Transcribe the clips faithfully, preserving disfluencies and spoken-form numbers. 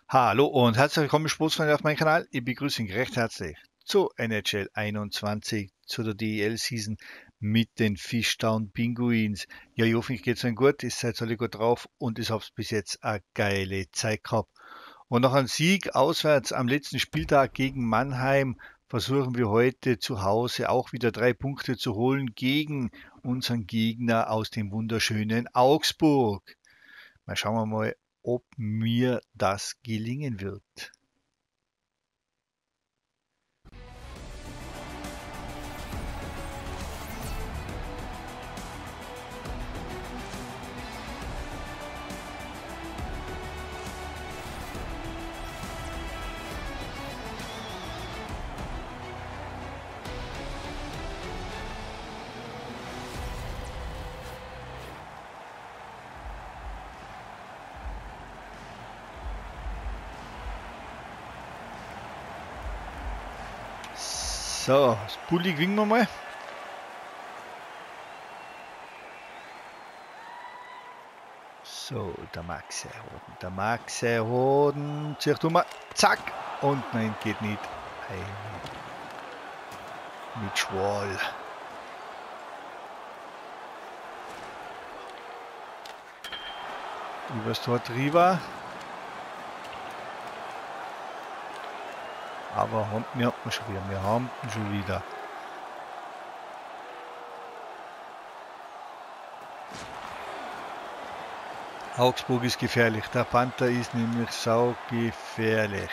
Hallo und herzlich willkommen, Sportsfreunde, auf meinem Kanal. Ich begrüße euch recht herzlich zu N H L einundzwanzig, zu der D E L-Season mit den Fishtown Pinguins. Ja, ich hoffe, euch geht es euch gut, ihr seid alle gut drauf und ich habe bis jetzt eine geile Zeit gehabt. Und nach einem Sieg auswärts am letzten Spieltag gegen Mannheim versuchen wir heute zu Hause auch wieder drei Punkte zu holen gegen unseren Gegner aus dem wunderschönen Augsburg. Mal schauen wir mal, ob mir das gelingen wird. So, das Bulli gewinnen wir mal. So, der Max erhoden. Der Max erhoden. Zieht um. Zack. Und nein, geht nicht. Ein. Mit Schwall. Übers Tor drüber. Aber wir haben schon wieder. Wir haben schon wieder. Augsburg ist gefährlich. Der Panther ist nämlich saugefährlich.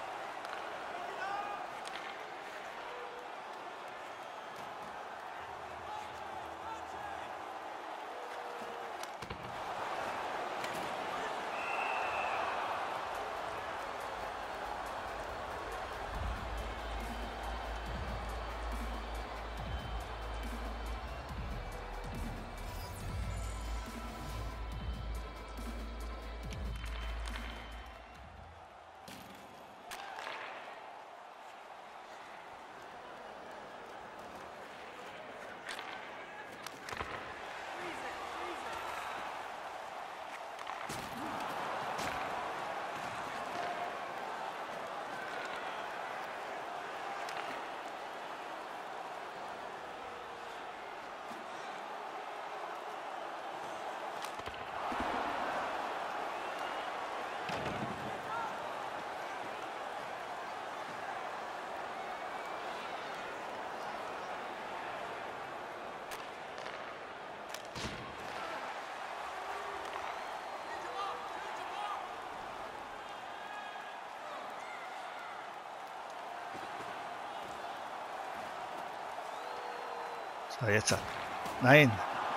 So, jetzt. Nein.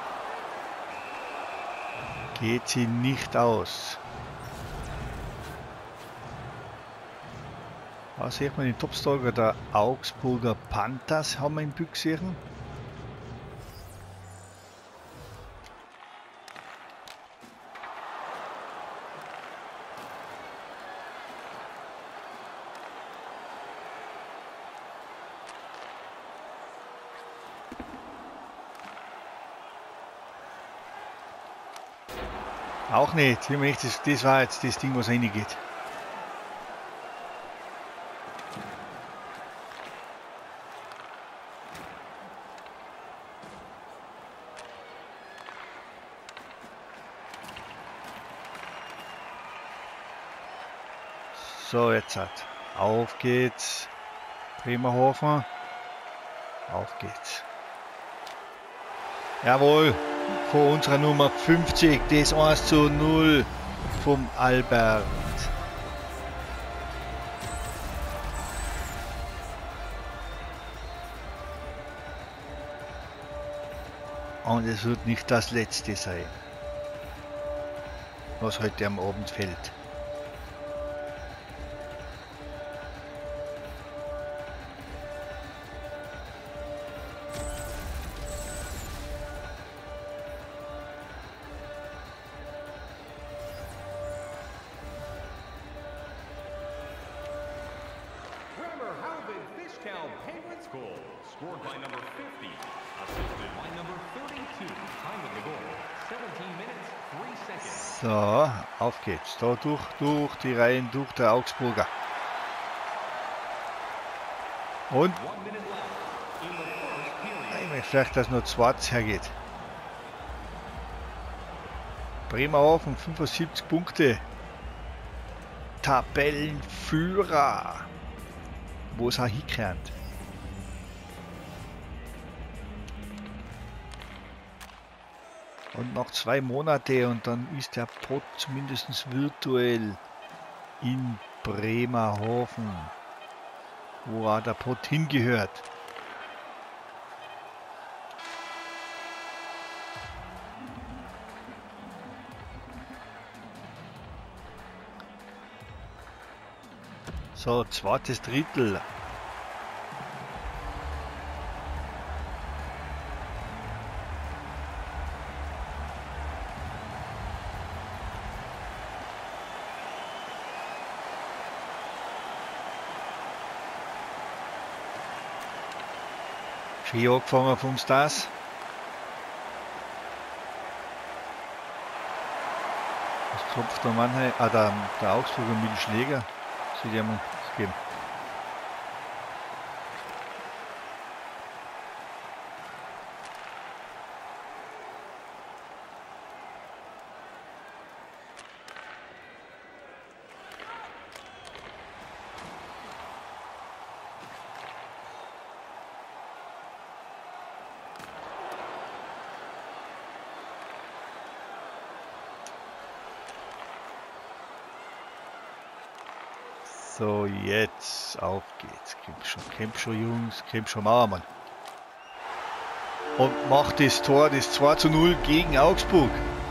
Geht sie nicht aus. Da sieht man den Topstarter der Augsburger Panthers haben wir in Büchsirchen. Auch nicht. Das, das war jetzt das Ding, was reingeht. So, jetzt hat. Auf geht's. Bremerhofen. Auf geht's. Jawohl. Vor unserer Nummer fünfzig, das eins zu null vom Albert. Und es wird nicht das letzte sein, was heute am Abend fällt. Scored by number fifty, assisted by number thirty-two. Time of the goal, seventeen minutes, three seconds. So, auf geht's. Da durch, durch die Reihen, durch der Augsburger. Und ich möchte vielleicht, dass nur zweites hergeht. Bremerhaven fünfundsiebzig Punkte. Tabellenführer. Wo es auch hinkommt. Und noch zwei Monate und dann ist der Pott zumindest virtuell in Bremerhaven, wo auch der Pott hingehört. So, zweites Drittel. Schön angefangen vom Stars. Das klopft der Mannheim, ah, der, der Augsburger mit dem Schläger. Sie haben geben. So, jetzt auf geht's. Kämpf schon, kämpf schon, Jungs, kämpf schon, Mauermann. Und macht das Tor, das zwei zu null gegen Augsburg.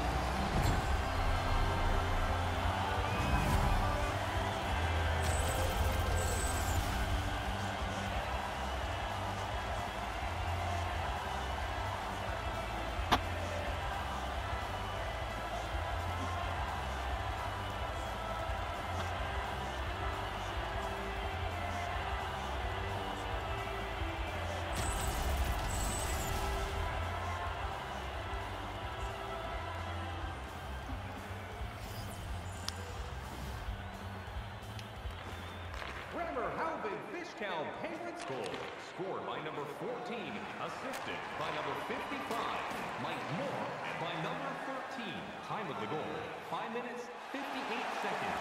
Bremerhaven Fishtown Penguins goal, scored by number fourteen, assisted by number fifty-five, Mike Moore by number thirteen. Time of the goal, five minutes, fifty-eight seconds.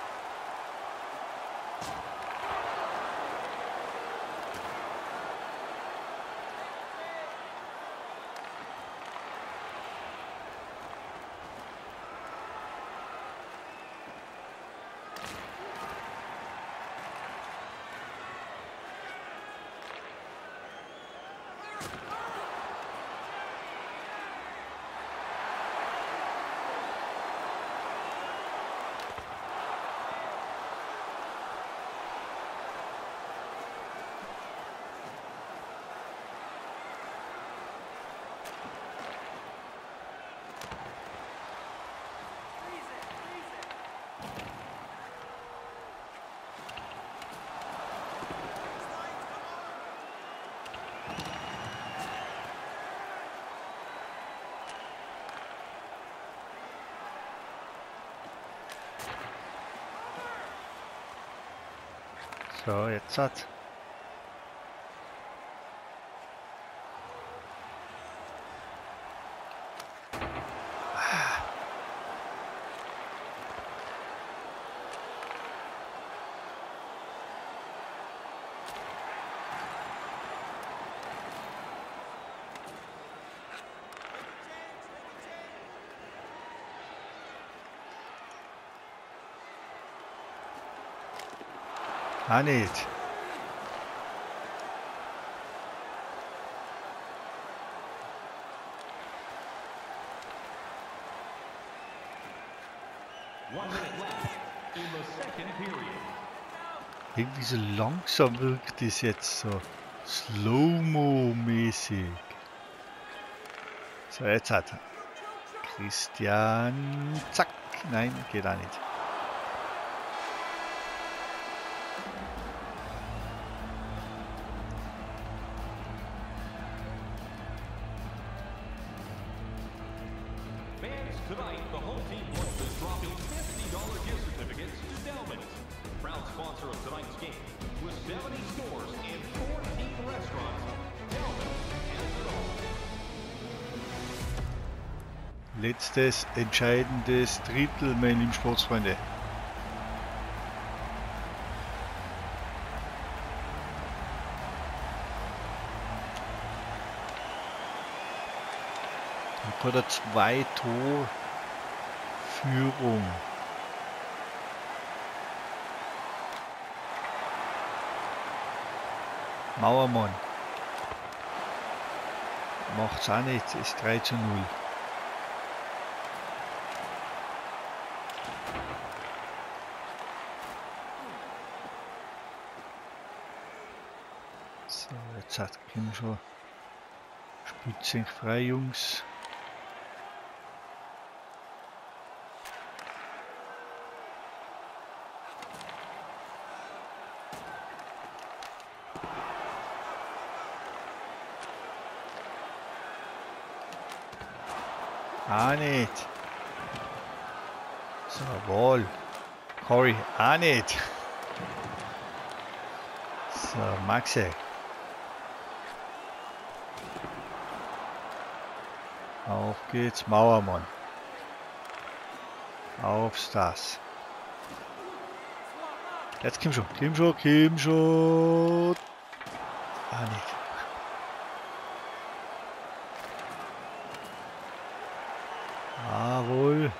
So, jetzt hat. Ah, nicht. One minute left in the second period. Irgendwie so langsam wirkt es jetzt so Slow-Mo-mäßig. So, jetzt hat er. Christian. Zack. Nein, geht auch nicht. Fans, tonight, the home team lunch is dropping fifty dollar gift certificates to Delman's. Proud sponsor of tonight's game. With seventy stores and fourteen restaurants, Delman's has it all. Letztes entscheidendes Drittel, meine lieben Sportsfreunde. Oder zwei Tor Führung. Mauermann macht's auch nicht, ist drei zu null. So, jetzt hat Kim schon Spitzing frei, Jungs. Auch nicht. So, Ball. Corey, auch nicht. So, Maxe. Auf geht's, Mauermann. Aufs das. Jetzt komm schon, komm schon, komm schon. Ah, nicht. Jawohl.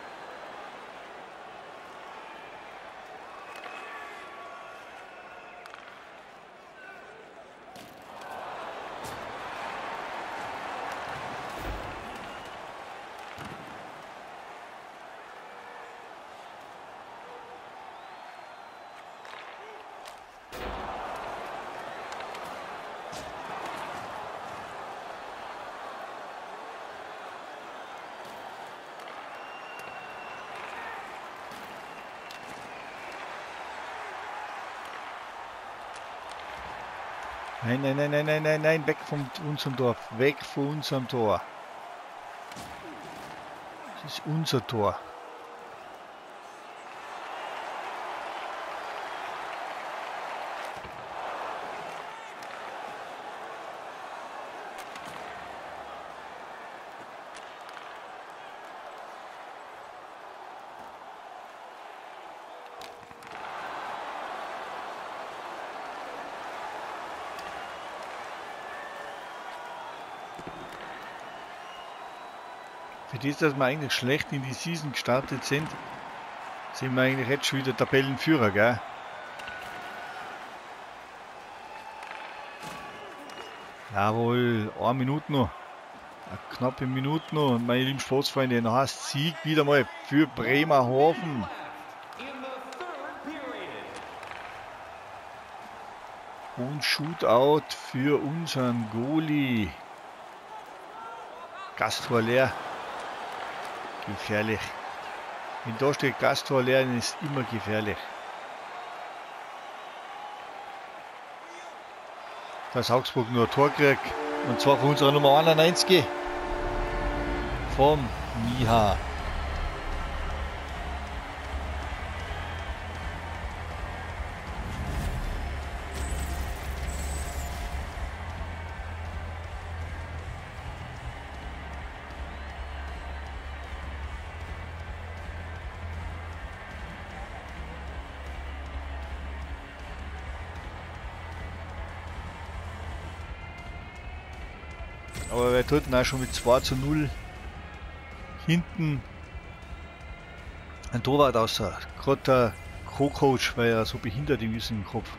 Nein, nein, nein, nein, nein, nein, nein, weg von unserem Tor, weg von unserem Tor. Das ist unser Tor. Für das, dass wir eigentlich schlecht in die Season gestartet sind, sind wir eigentlich jetzt schon wieder Tabellenführer, gell? Jawohl, eine Minute noch. Eine knappe Minute noch. Meine lieben Sportsfreunde, noch hast Sieg wieder mal für Bremerhaven. Und Shootout für unseren Goalie. Gasttor leer. Gefährlich. Wenn da steht Gasttor leer, dann ist immer gefährlich. Dass Augsburg nur ein Tor kriegt. Und zwar von unserer Nummer einundneunzig. Vom Miha. Aber wir tun auch schon mit zwei zu null hinten ein Torwart außer. Gerade der Co-Coach war ja so behindert im im Kopf.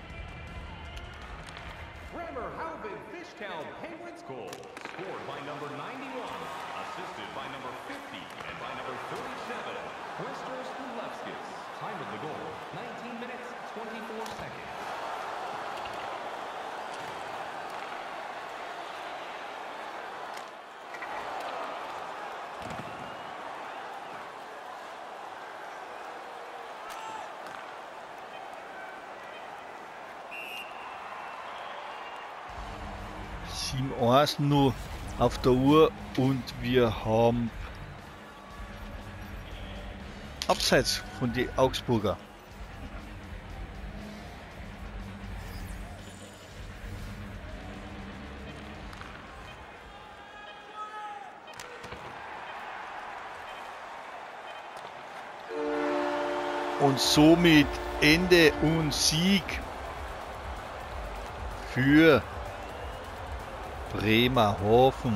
Bremerhaven Fishtown Penguins goal, scored by number ninety-one, assisted by number fifty and by number thirty-seven, Westers Lefskis. Time of the goal, nineteen minutes, twenty-four seconds. sieben eins nur auf der Uhr und wir haben abseits von die Augsburger. Und somit Ende und Sieg für Bremerhaven.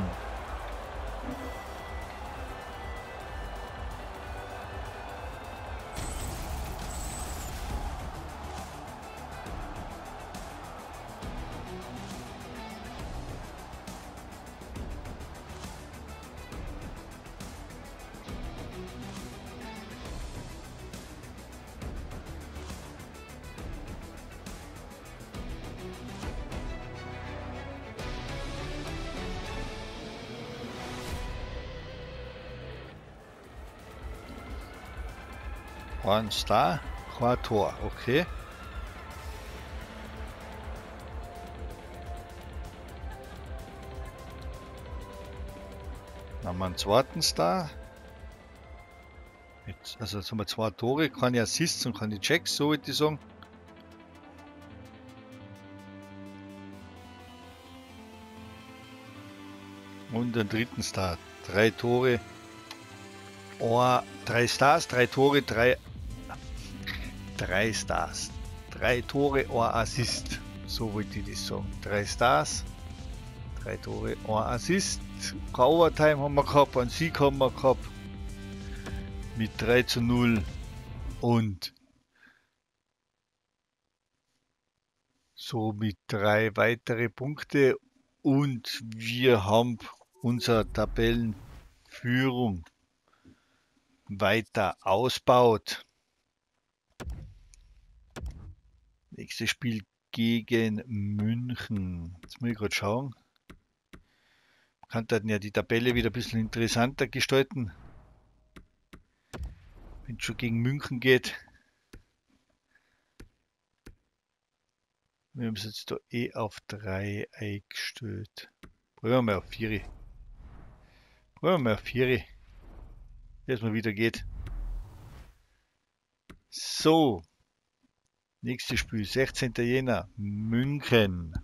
Ein Star, kein Tor, okay. Dann haben wir einen zweiten Star. Jetzt, also jetzt haben wir zwei Tore, keine Assists und keine Checks, so würde ich sagen. Und den dritten Star, drei Tore, oh, drei Stars, drei Tore, drei Drei Stars. Drei Tore, ein Assist. So wollte ich das sagen. Drei Stars, drei Tore, ein Assist. Kein Overtime haben wir gehabt, einen Sieg haben wir gehabt. Mit drei zu null. Und somit drei weitere Punkte. Und wir haben unsere Tabellenführung weiter ausbaut. Nächstes Spiel gegen München. Jetzt muss ich gerade schauen. Man kann dann ja die Tabelle wieder ein bisschen interessanter gestalten. Wenn es schon gegen München geht. Wir haben es jetzt da eh auf drei eingestellt. Probieren wir mal auf vier. Probieren wir mal auf vier. Wie es mal wieder geht. So. Nächstes Spiel, sechzehnter Jänner, München.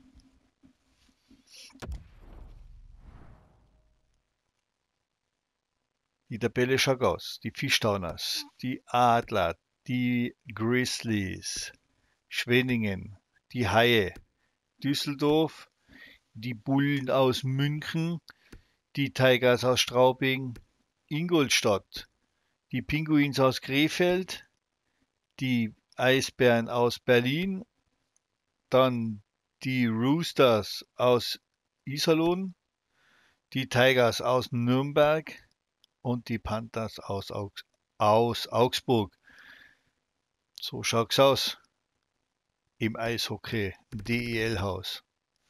Die Tabelle schaut aus. Die Fishtowners, die Adler, die Grizzlies, Schwenningen, die Haie, Düsseldorf, die Bullen aus München, die Tigers aus Straubing, Ingolstadt, die Pinguins aus Krefeld, die Eisbären aus Berlin, dann die Roosters aus Iserlohn, die Tigers aus Nürnberg und die Panthers aus, Augs aus Augsburg. So schaut's aus im Eishockey D E L-Haus.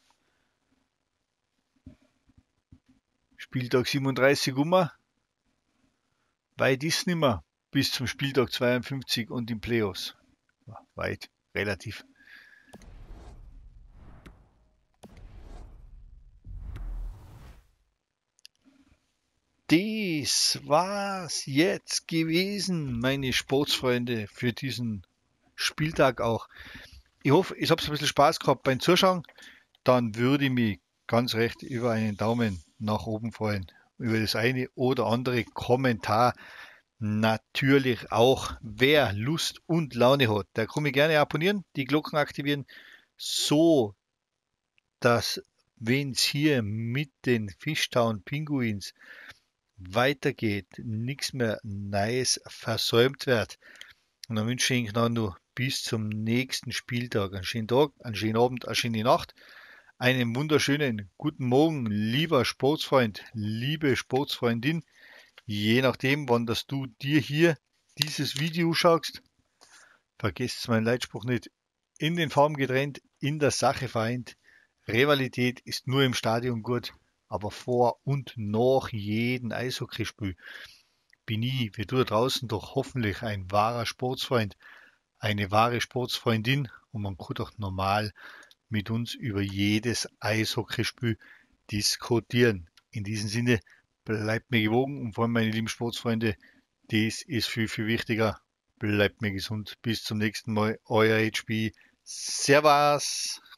Spieltag siebenunddreißig um. Weit ist nicht mehr bis zum Spieltag zweiundfünfzig und im Playoffs. Weit, relativ. Das war's jetzt gewesen, meine Sportsfreunde, für diesen Spieltag auch. Ich hoffe, ich habe ein bisschen Spaß gehabt beim Zuschauen. Dann würde ich mich ganz recht über einen Daumen nach oben freuen, über das eine oder andere Kommentar. Natürlich auch, wer Lust und Laune hat, der kann mich gerne abonnieren, die Glocken aktivieren, so dass, wenn es hier mit den Fishtown Pinguins weitergeht, nichts mehr Neues versäumt wird. Und dann wünsche ich Ihnen noch bis zum nächsten Spieltag einen schönen Tag, einen schönen Abend, eine schöne Nacht, einen wunderschönen guten Morgen, lieber Sportsfreund, liebe Sportsfreundin. Je nachdem, wann dass du dir hier dieses Video schaust, vergesst meinen Leitspruch nicht. In den Farben getrennt, in der Sache vereint. Rivalität ist nur im Stadion gut, aber vor und nach jedem Eishockeyspiel bin ich, wie du da draußen, doch hoffentlich ein wahrer Sportsfreund, eine wahre Sportsfreundin und man kann doch normal mit uns über jedes Eishockeyspiel diskutieren. In diesem Sinne, bleibt mir gewogen und vor allem meine lieben Sportsfreunde, Das ist viel, viel wichtiger. Bleibt mir gesund. Bis zum nächsten Mal. Euer H B. Servus.